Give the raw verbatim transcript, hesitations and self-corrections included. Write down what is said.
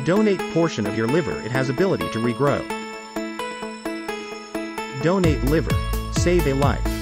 Donate portion of your liver, it has ability to regrow. Donate liver. Save a life.